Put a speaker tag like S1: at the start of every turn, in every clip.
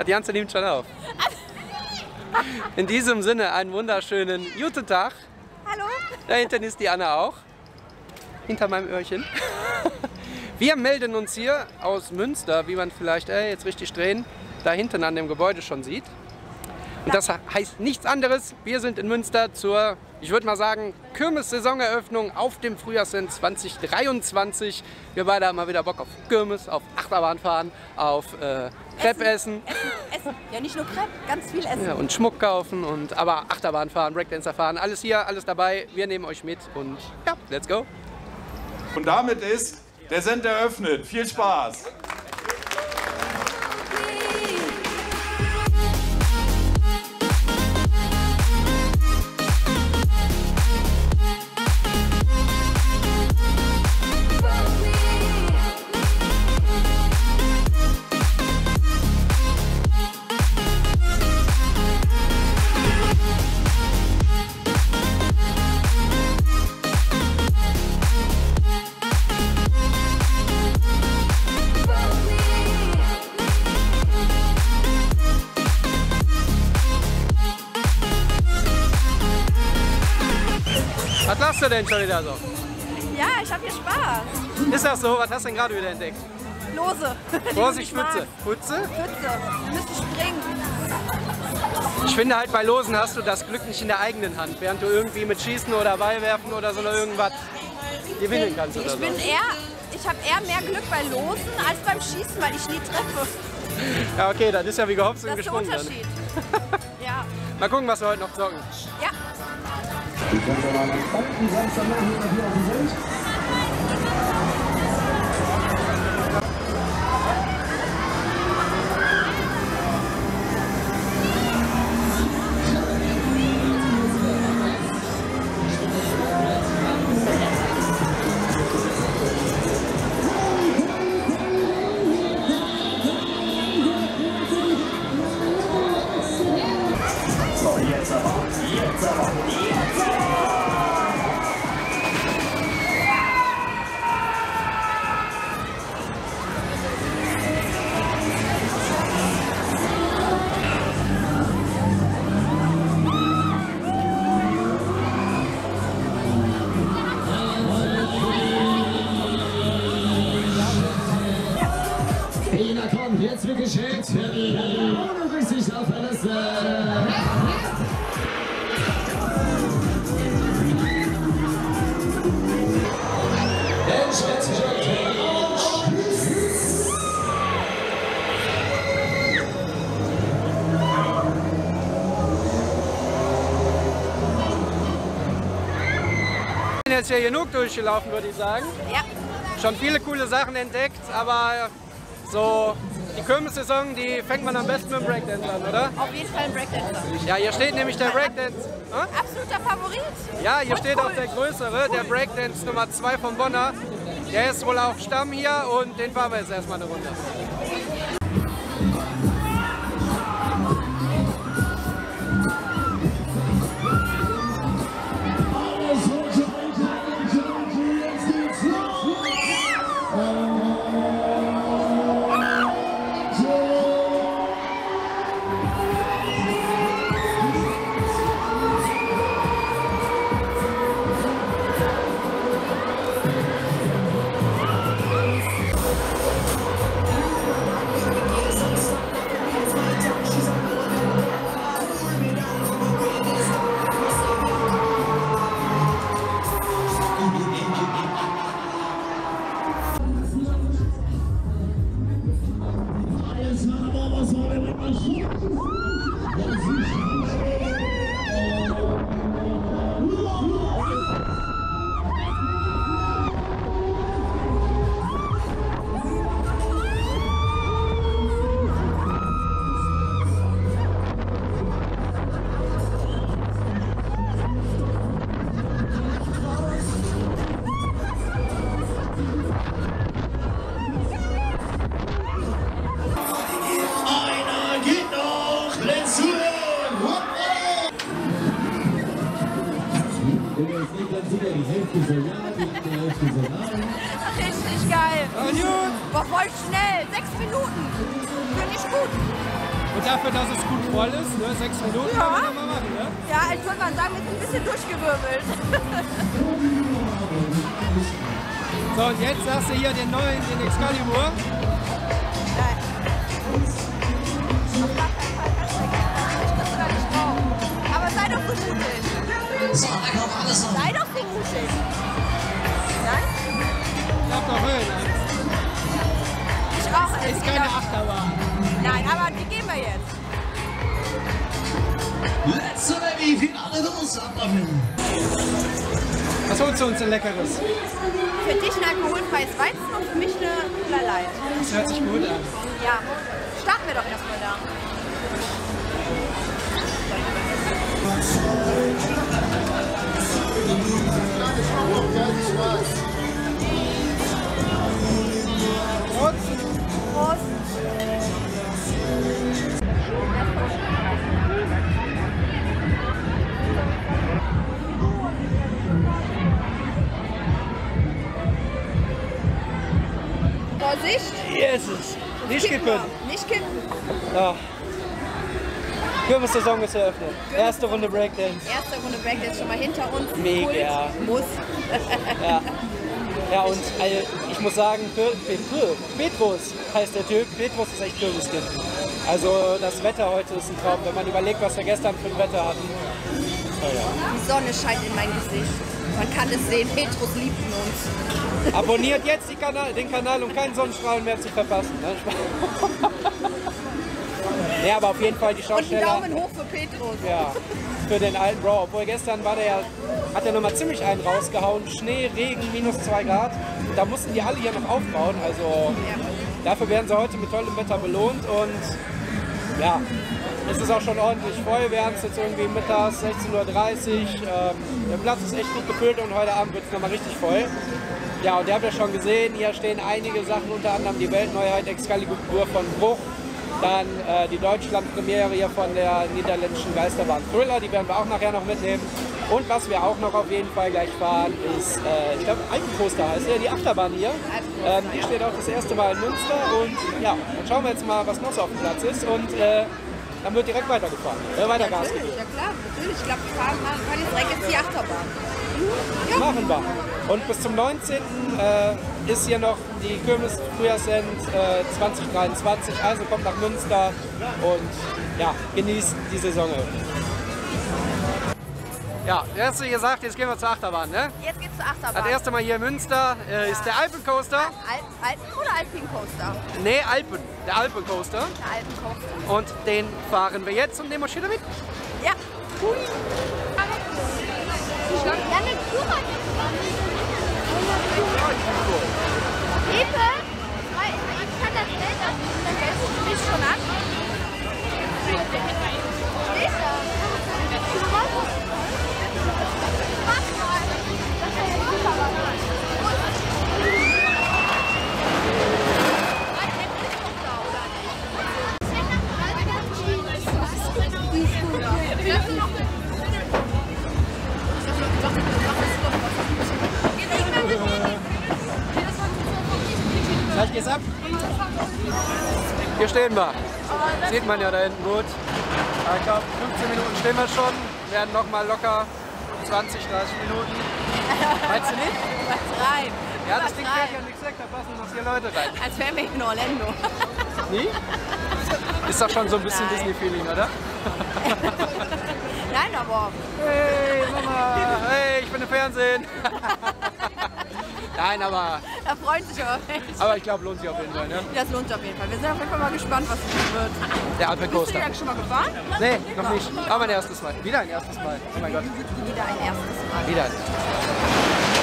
S1: die Janze nimmt schon auf. In diesem Sinne einen wunderschönen guten Tag.
S2: Hallo.
S1: Da hinten ist die Anna auch. Hinter meinem Öhrchen. Wir melden uns hier aus Münster, wie man vielleicht jetzt richtig drehen, da hinten an dem Gebäude schon sieht. Und das heißt nichts anderes. Wir sind in Münster zur, ich würde mal sagen, Kirmes-Saisoneröffnung auf dem Frühjahrsend 2023. Wir beide haben mal wieder Bock auf Kirmes, auf Achterbahn fahren, auf Crepe essen.
S2: Essen. Ja, nicht nur Crepe, ganz viel essen.
S1: Ja, und Schmuck kaufen, aber Achterbahn fahren, Breakdancer fahren, alles hier, alles dabei. Wir nehmen euch mit und ja, let's go.
S3: Und damit ist der Send eröffnet. Viel Spaß!
S1: Was lachst du denn schon wieder so?
S2: Ja, ich habe hier Spaß.
S1: Ist das so? Was hast du denn gerade wieder entdeckt?
S2: Lose.
S1: Vorsicht, Pfütze. Pfütze?
S2: Pfütze. Wir müssen springen.
S1: Ich finde halt, bei Losen hast du das Glück nicht in der eigenen Hand, während du irgendwie mit Schießen oder Ballwerfen oder so noch irgendwas gewinnen kannst oder so.
S2: Ich habe eher mehr Glück bei Losen als beim Schießen, weil ich nie treffe.
S1: Ja, okay, das ist ja wie gehopst und
S2: Das ist der
S1: gesprungen.
S2: Unterschied. Ja.
S1: Mal gucken, was wir heute noch zocken.
S2: Ja.
S4: Die kommt aber am zweiten Samstagnachmittag hier auf die Welt.
S5: So, jetzt aber, jetzt aber, jetzt aber!
S4: Ina, komm, jetzt wird geschenkt. Ohne Rücksicht auf alles.
S1: Ich bin jetzt hier genug durchgelaufen, würde ich sagen.
S2: Ja.
S1: Schon viele coole Sachen entdeckt, aber so die Kirmes-Saison, die fängt man am besten mit dem Breakdance an, oder?
S2: Auf jeden Fall ein Breakdancer.
S1: Ja, hier steht nämlich der Breakdance.
S2: Absoluter Favorit.
S1: Ja, hier
S2: Und
S1: steht
S2: cool.
S1: auch der größere, der Breakdance Nummer 2 von Bonner. Der ist wohl auch Stamm hier und den fahren wir jetzt erstmal eine Runde.
S4: Die Hälfte soll ja, die Hälfte soll nein.
S2: Richtig geil.
S1: Und gut.
S2: War voll schnell. 6 Minuten. Finde ich gut.
S1: Und dafür, dass es gut voll ist, ne? 6 Minuten
S2: Ja.
S1: kann man mal machen, ne?
S2: Ja, ich würde mal sagen, wir sind ein bisschen durchgewirbelt.
S1: So, und jetzt sagst du hier den neuen, den Excalibur.
S2: Nein. Auf gar keinen Fall kannst du ich krieg's sogar nicht drauf. Aber sei doch so mutig.
S4: So, da kommt alles noch.
S2: Sei doch so mutig. Nein?
S1: Ich hab doch Höhenangst.
S2: Ich rauche
S1: Ist keine Achterbahn.
S2: Nein, aber wie gehen wir jetzt?
S4: Letzte Rallye, Finale los, abmachen.
S1: Was holst du uns denn Leckeres?
S2: Für dich ein alkoholfreies Weizen und für mich eine Cola Light.
S1: Das hört sich gut an.
S2: Ja, starten wir doch erstmal da. Prost. Vorsicht.
S1: Hier ist es. Nicht kippen.
S2: Nicht kippen.
S1: Ja. Kürbissaison ist eröffnet. Erste Runde Breakdance.
S2: Erste Runde Breakdance schon mal hinter uns.
S1: Mega.
S2: Kult. Muss.
S1: Ja. Ja, und ich muss sagen, Petrus heißt der Typ. Petrus ist echt Kürbiskind. Also das Wetter heute ist ein Traum, wenn man überlegt, was wir gestern für ein Wetter hatten. Oh ja.
S2: Die Sonne scheint in mein Gesicht. Man kann es sehen, Petrus liebt uns.
S1: Abonniert jetzt den Kanal, um keinen Sonnenstrahlen mehr zu verpassen. Ne? Ja, aber auf jeden Fall die
S2: Und einen
S1: Schausteller.
S2: Daumen hoch für Petrus.
S1: Ja, für den alten Bro. Obwohl gestern war hat er nochmal ziemlich einen rausgehauen. Schnee, Regen, -2 Grad. Da mussten die alle hier noch aufbauen. Also dafür werden sie heute mit tollem Wetter belohnt. Und ja, es ist auch schon ordentlich voll. Wir haben es jetzt irgendwie mittags 16:30 Uhr. Der Platz ist echt gut gefüllt und heute Abend wird es nochmal richtig voll. Ja, und ihr habt ja schon gesehen, hier stehen einige Sachen, unter anderem die Weltneuheit Excalibur von Bruch. Dann die Deutschland-Premiere hier von der niederländischen Geisterbahn Thriller, die werden wir auch nachher noch mitnehmen. Und was wir auch noch auf jeden Fall gleich fahren, ist, ich glaube, Alpencoaster heißt ja, die Achterbahn hier. Die steht auch das erste Mal in Münster. Und ja, dann schauen wir jetzt mal, was noch so auf dem Platz ist. Und dann wird direkt weitergefahren. Weiter Gas gegeben.
S2: Ja klar, natürlich. Ich glaube, wir fahren jetzt direkt jetzt die Achterbahn. Ja.
S1: Machen wir. Und bis zum 19. Ist hier noch die Kirmes Frühjahrsend 2023. Also kommt nach Münster und ja, genießt die Saison. Ja, du hast gesagt, jetzt gehen wir zur Achterbahn, ne?
S2: Jetzt geht's zur Achterbahn.
S1: Das erste Mal hier in Münster ist der Alpencoaster.
S2: Alpen oder Alpincoaster?
S1: Ne, Alpen. Der Alpencoaster.
S2: Der Alpencoaster.
S1: Und den fahren wir jetzt und nehmen wir wieder mit.
S2: Ja. Hui. Ja, eine Führer. Hilfe! Ich kann das Geld du bist schon an. Stehst da? Mach mal. Das ist ja super.
S1: Gleich geht's ab. Hier stehen wir. Sieht man ja da hinten gut. Ich glaube, 15 Minuten stehen wir schon. Werden noch mal locker 20, 30 Minuten. Meinst du nicht?
S2: Übertreib.
S1: Ja, das Ding fährt ja nichts weg, da passen noch 4 Leute rein.
S2: Als wären wir in Orlando.
S1: Nie? Ist doch schon so ein bisschen
S2: Nein.
S1: Disney-Feeling, oder?
S2: Nein, aber.
S1: Hey, Mama! Hey, ich bin im Fernsehen! Nein, aber
S2: Da freut sich aber echt.
S1: ich glaube, lohnt sich auf jeden Fall, ne?
S2: Das lohnt sich auf jeden Fall. Wir sind auf jeden Fall mal gespannt, was es wird.
S1: Der
S2: Bist du
S1: Alpencoaster.
S2: ja schon mal gefahren?
S1: Nee, noch nicht. Aber mein erstes Mal. Wieder ein erstes Mal. Oh mein Gott.
S2: Wieder ein erstes Mal.
S1: Wieder ein erstes Mal.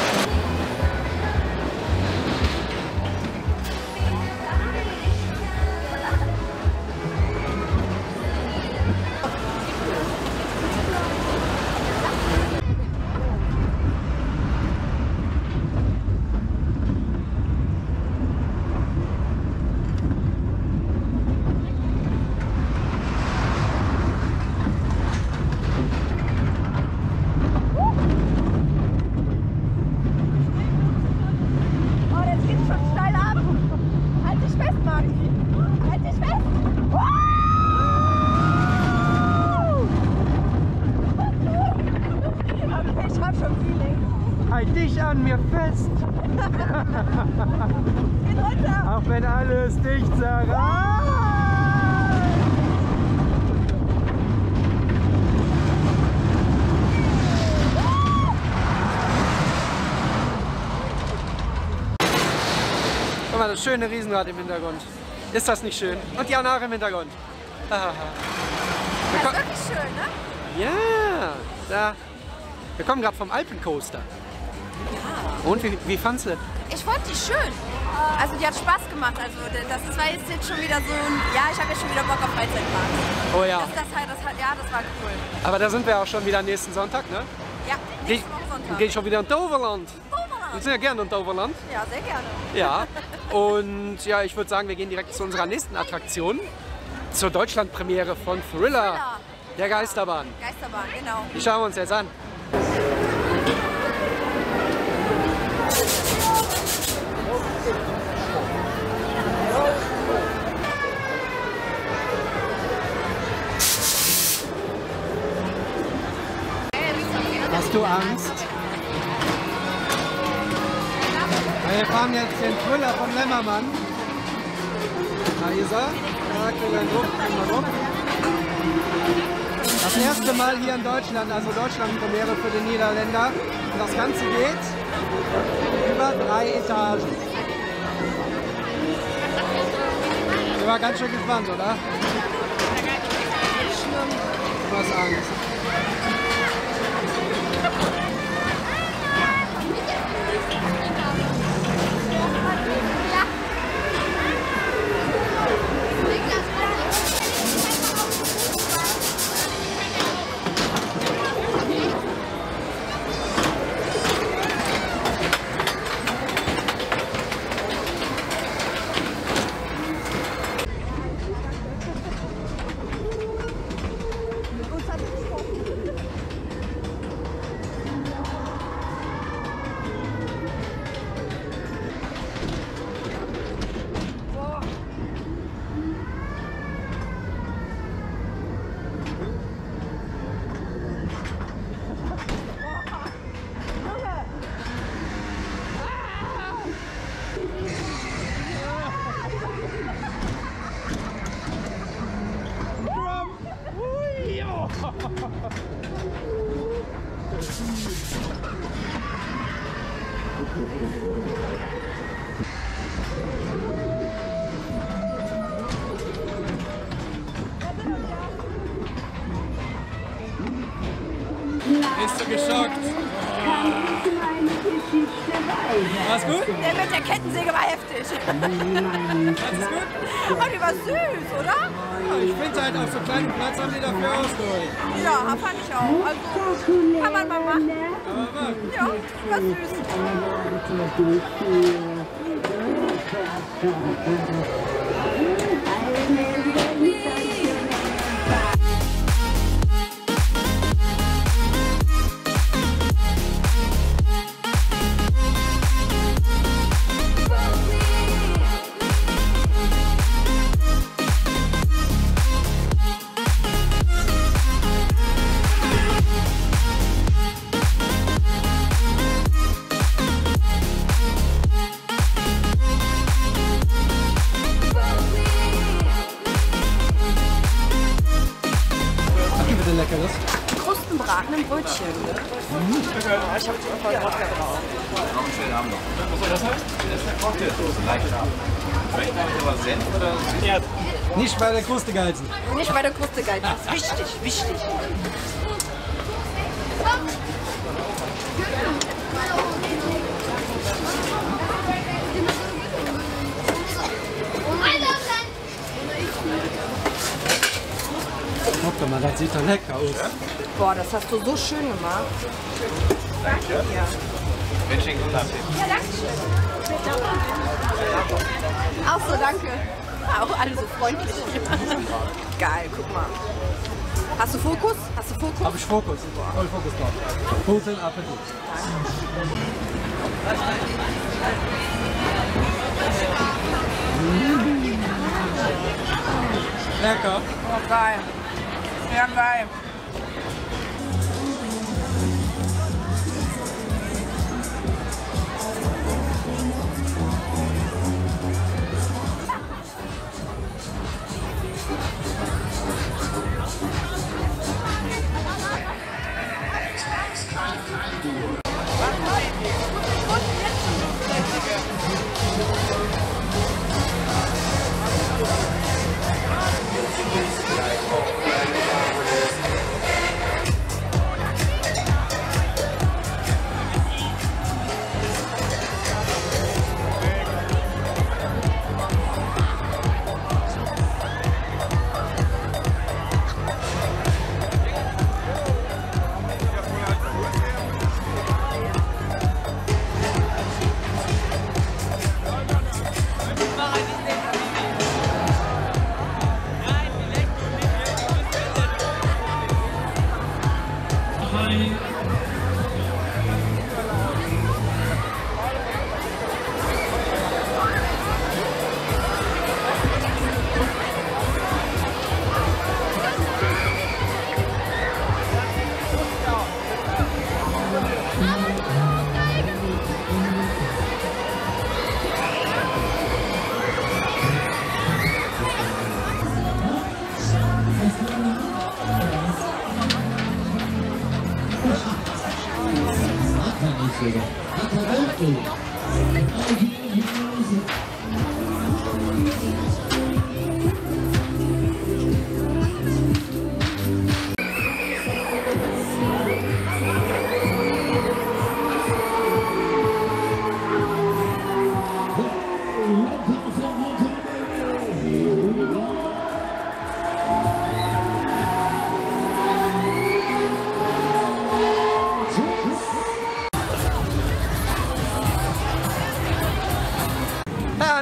S1: mir fest.
S2: Geht runter.
S1: Auch wenn alles dicht zerreißt. Guck mal, das schöne Riesenrad im Hintergrund. Ist das nicht schön? Und die Anna im Hintergrund.
S2: Das ist wirklich schön, ne?
S1: Ja, da. Wir kommen gerade vom Alpencoaster.
S2: Ja.
S1: Und wie fandst du?
S2: Ich fand die schön. Also die hat Spaß gemacht. Also das war jetzt schon wieder so ein... Ja, ich habe jetzt schon wieder Bock auf Freizeitparks.
S1: Oh ja.
S2: Das war cool.
S1: Aber da sind wir auch schon wieder nächsten Sonntag, ne?
S2: Ja, nächste Woche Sonntag.
S1: Geh ich schon wieder in Overland.
S2: Overland.
S1: Wir sind ja gerne in Overland.
S2: Ja, sehr gerne.
S1: Ja. Und ja, ich würde sagen, wir gehen direkt zu unserer nächsten Attraktion. Zur Deutschlandpremiere von Thriller. Der Geisterbahn.
S2: Geisterbahn, genau.
S1: Die schauen wir uns jetzt an. Hast du Angst? Wir fahren jetzt den Thriller von Lämmermann. Da ist er. Da kriegen wir einen Ruck. Das erste Mal hier in Deutschland, also Deutschlandpremiere für den Niederländer. Und das Ganze geht über 3 Etagen. Ich war ganz schön gespannt, oder? Du hast Angst. Bist du geschockt? War's gut?
S2: Der mit der Kettensäge war heftig.
S1: Alles gut?
S2: Oh, die war süß, oder?
S1: Ja, ich finde halt auf so kleinen Platz haben die dafür ausgeholt.
S2: Ja, fand ich auch. Also, kann man mal machen.
S1: Aber war.
S2: Ja, war süß.
S1: Leckeres.
S2: Krustenbraten im Brötchen. Ich habe die voll Wodka drauf.
S6: Noch einen schönen Abend noch. Was soll das heißt? Das ist eine Cocktailsoße. Leicht ab. Schmeckt eigentlich aber Senf oder? Ja.
S1: Nicht bei der Kruste geizen.
S2: Nicht bei der Kruste geizen. Das ist wichtig, wichtig.
S1: Guck mal, das sieht doch lecker aus.
S2: Boah, das hast du so schön gemacht.
S6: Danke.
S2: Ja.
S6: Wünsche Ihnen guten Appetit.
S2: Ja, danke schön. Auch so, danke. Auch alle so freundlich. Geil, guck mal. Hast du Fokus? Hast du Fokus?
S1: Hab ich Fokus. Voll Fokus drauf. Guten Appetit. Lecker.
S2: Oh, geil. Ja, geil.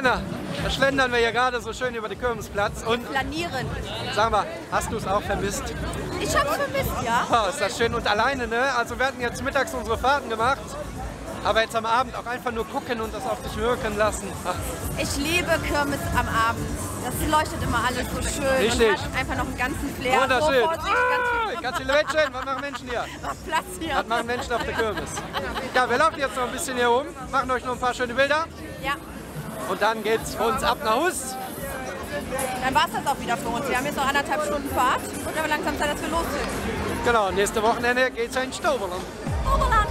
S1: Anna, da schlendern wir hier gerade so schön über den Kirmesplatz und
S2: Planieren.
S1: sag mal, hast du es auch vermisst?
S2: Ich hab's vermisst, ja.
S1: Oh, ist das schön und alleine, ne? Also wir hatten jetzt mittags unsere Fahrten gemacht, aber jetzt am Abend auch einfach nur gucken und das auf dich wirken lassen. Ach,
S2: Ich liebe Kirmes am Abend. Das leuchtet immer alles so schön.
S1: Richtig.
S2: Und hat einfach noch einen ganzen Flair.
S1: wunderschön.
S2: So, Vorsicht,
S1: Ganz viele Menschen, was machen Menschen hier?
S2: Mach Platz hier.
S1: Was machen Menschen auf der Kirmes? Ja, wir laufen jetzt noch ein bisschen hier rum, machen euch noch ein paar schöne Bilder
S2: Ja,
S1: und dann geht's für uns ab nach Hus.
S2: dann war's das auch wieder für uns. Wir haben jetzt noch 1,5 Stunden Fahrt und aber langsam Zeit, dass wir los sind.
S1: Genau, nächste Wochenende geht's in Stoberland.
S2: Oberland.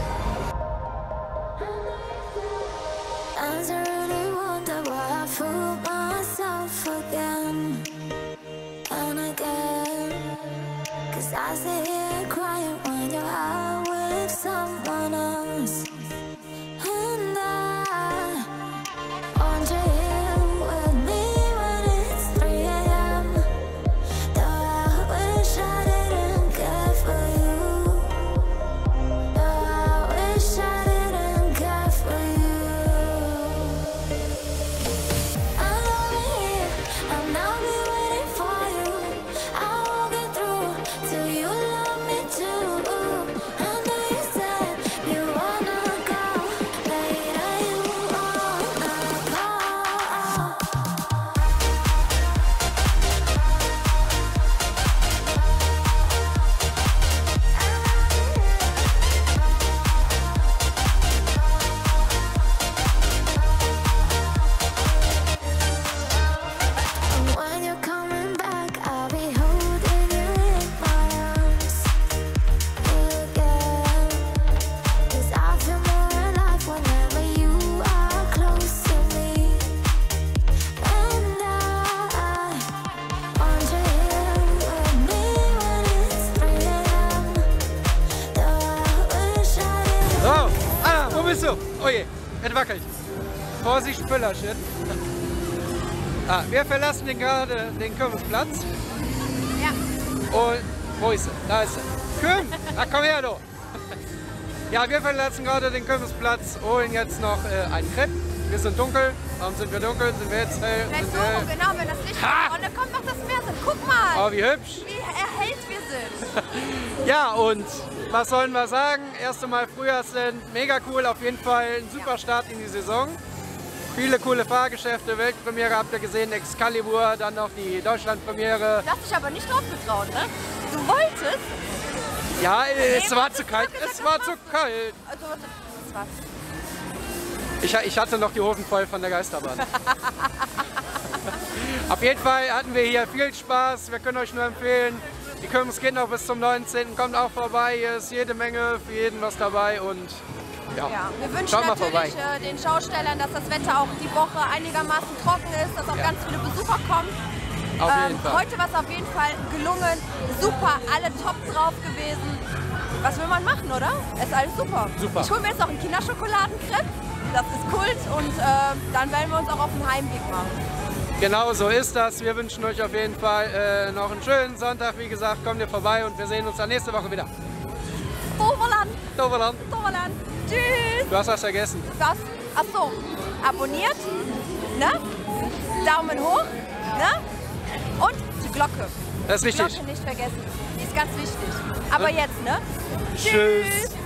S7: I really wonder why I fool myself again and again. 'Cause I sit here crying when you're out with someone else. And I want you here with me when it's 3 a.m. Though I wish I didn't care for you. Though I wish I didn't care for you. I'm over here, and I'll be waiting for you. I won't get through till you love me too. I know you said you wanna go later, you wanna go. And when you're coming back, I'll be holding you in my arms again. 'Cause I feel more alive whenever you are close to me. And I want you here with me when it's 3 a.m. Though I wish I didn't.
S1: So, Anna, wo bist du? Oh je, es wackelt. Vorsicht, Pöllerchen. Wir verlassen gerade den Kirmesplatz.
S2: Ja.
S1: Und wo ist sie? Da ist sie. Kürm, komm her, du. Ja, wir verlassen gerade den Kirmesplatz, holen jetzt noch einen Crepe. Wir sind dunkel. Warum sind wir dunkel? Sind wir jetzt hell?
S2: Vielleicht
S1: Sind
S2: so,
S1: wir hell?
S2: genau, wenn das Licht
S1: Ha!
S2: kommt. Und dann kommt noch das Meer sind. Guck mal,
S1: Oh, wie hübsch.
S2: wie erhellt wir sind.
S1: Ja, und was sollen wir sagen? Erste Mal Frühjahrsend, mega cool, auf jeden Fall ein super Start in die Saison. Viele coole Fahrgeschäfte, Weltpremiere habt ihr gesehen, Excalibur, dann noch die Deutschlandpremiere.
S2: Du hast dich aber nicht drauf getraut, ne? Du wolltest.
S1: Ja, es
S2: Nee,
S1: war
S2: was
S1: zu
S2: hast
S1: kalt,
S2: du gesagt,
S1: es war
S2: das
S1: zu
S2: machst du?
S1: kalt.
S2: Also, das war's.
S1: Ich hatte noch die Hosen voll von der Geisterbahn. Auf jeden Fall hatten wir hier viel Spaß, wir können euch nur empfehlen. Die Kirmes geht noch bis zum 19. Kommt auch vorbei, hier ist jede Menge, für jeden was dabei und ja,
S2: Ja, wir wünschen
S1: schaut mal vorbei.
S2: natürlich den Schaustellern, dass das Wetter auch die Woche einigermaßen trocken ist, dass auch
S1: Ja.
S2: ganz viele Besucher kommen.
S1: Auf jeden Fall.
S2: Heute war es auf jeden Fall gelungen, super, alle top drauf gewesen. Was will man machen, oder? Es ist alles super.
S1: Super.
S2: Ich hole mir jetzt noch einen Kinderschokoladencrepe, das ist Kult und dann werden wir uns auch auf den Heimweg machen.
S1: Genau so ist das. Wir wünschen euch auf jeden Fall noch einen schönen Sonntag. Wie gesagt, kommt ihr vorbei und wir sehen uns dann nächste Woche wieder.
S2: Overland,
S1: Doverland,
S2: Overland. Tschüss.
S1: du hast was vergessen.
S2: Was? Achso, abonniert, ne? Daumen hoch, ne? Und die Glocke.
S1: Das ist
S2: Die
S1: richtig.
S2: Glocke nicht vergessen. Die ist ganz wichtig. Aber jetzt, ne?
S1: Tschüss.